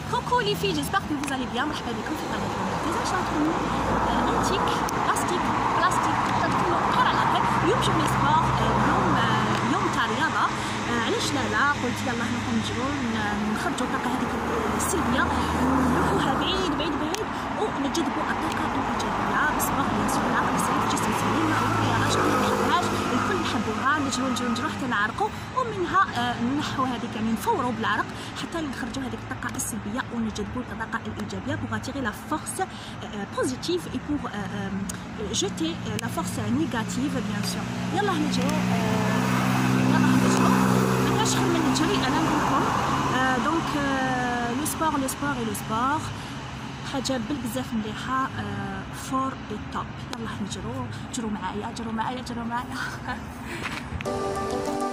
Coucou les filles, j'espère que vous allez bien. مرحبا بكم في قناتنا النشاط. انتيك بلاستيك تدخلوا غير على غير. اليوم جبنا سبور، يوم تاع رياضه. علاش لا قلت يلا نروحو نجرو نخرجوا الطاقه هذيك السلبيه ونروحوها بعيد ونجذبوا الطاقه الايجابيه بالسبور. بيان سور العقل السليم جسم سليم، والرياضه شكون ما يحبهاش، الكل نحبوها. نجرو حتى نعرقوا، ومنها نحو هذيك يعني نفوروا بالعرق حتى نخرجوا هذيك الطاقه السلبيه ونجذبوا الطاقه الايجابيه pour attirer la force positive et pour jeter la force négative bien sûr. يلا نجرو مكاش خير من الجري. انا نقول لكم دونك لو سبور حاجه بزاف مليحه فور دي توب. يلا نجرو معايا.